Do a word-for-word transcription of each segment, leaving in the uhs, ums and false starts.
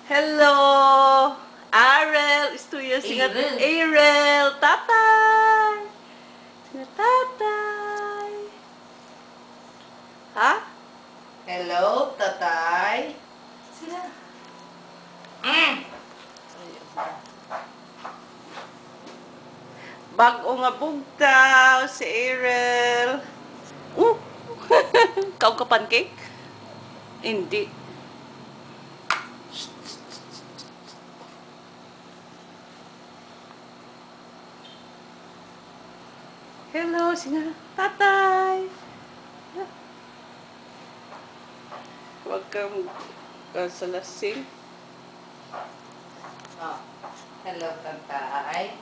Hello! Ariel, istuyo singa Ariel. Ariel, tatay! Singa tatay! Ha? Hello, tatay. Sila. Mm. Bago nga bugtaw si Ariel. Uh! Kau ka pancake? Hindi. Hello, singa tatay! Huwag kang uh, salasing. Oh. Hello, tatay.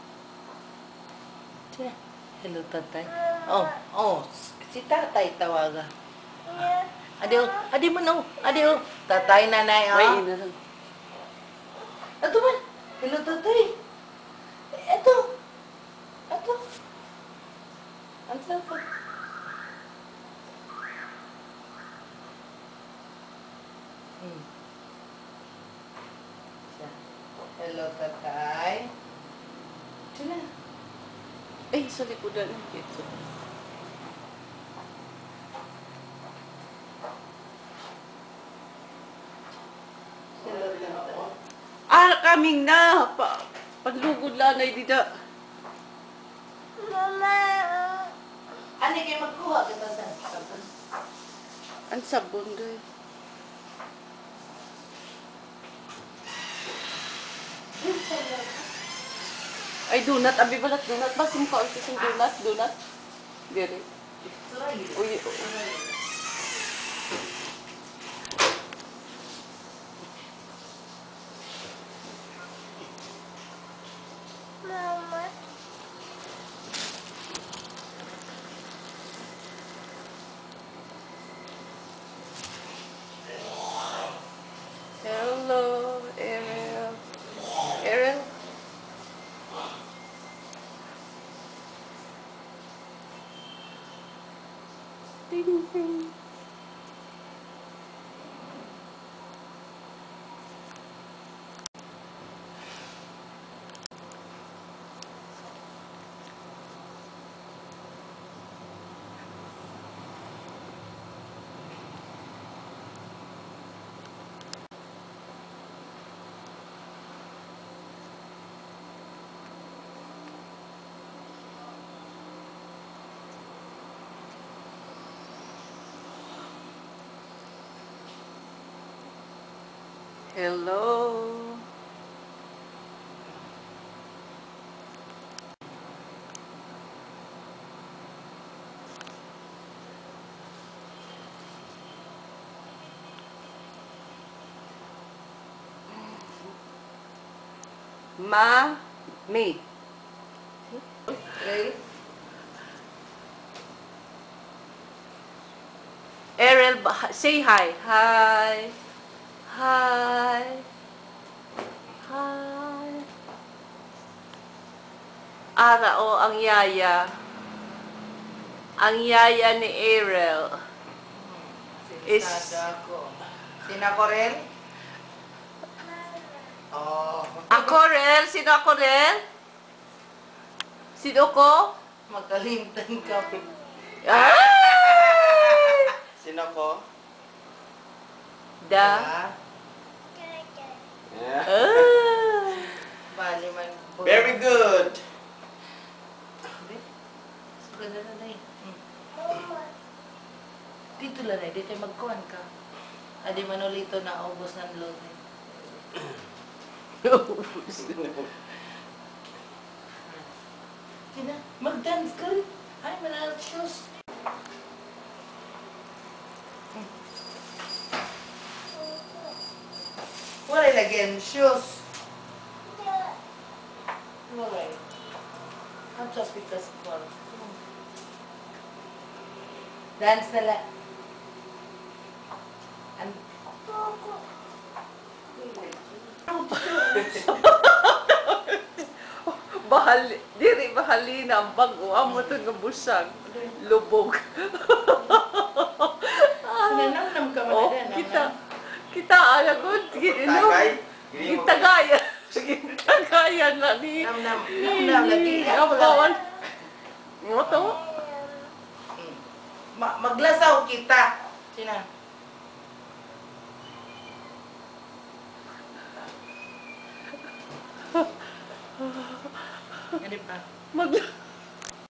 Sila. Hello, tatay. Oh, oh. Si tatay tawaga. Adi, oh. Adi mo no. Adi, oh. Tatay, nanay, oh. May ina lang. Ato man. Hello, tatay. Ito. Ito. Ang sarap. Hmm. Siya. Hello, tatay. Sila. Ay, sa likodan. Ito. Hello, tatay. Ah, kaming na! Pa Panlugod lanay dida. Mama. Ano kayo magkuha kita sa sabon? Ang sabon doy. Ay, donut. Abi balat donut. Basim ko ang kising donut. Donut. Diri. Uy, uy. Mama. Hello, Ariel. Ariel? Ding, ding. Hello. Ma, me. Okay. Ariel, ba- say hi. Hi. Hi. Hi. Ara o ang yaya. Ang yaya ni Ariel. Is- Sinsada ko. Sina ko rin? Oh. Ako, Rel? Sino ako, Rel? Sino ko? Magalimtan ka. Ay! Sino ko? Da. Ah. Yeah. Ah. Bali man. Very good. Ganda na na eh. Dito lang eh. Dito magkuhan ka. Adi man ulito na ubos ng load eh. Sina, mag-dance ka rin. Ay, manalot shoes. Wala lagyan shoes. Wala eh. Ang chaspitas ko. Dance na lang. An Bahal, diri bahalina ang bago. Amo to nga busag. Lubog. Sinanamnam ka man Oh, na kita. Kita Kaya ko, ano? Tagay. Gitagaya. Gitagaya na ni... Nam, nam, nam, nam, lagi. Ang bawal. Nga to? Ma maglasaw kita. Sina? Ganip na. Mag...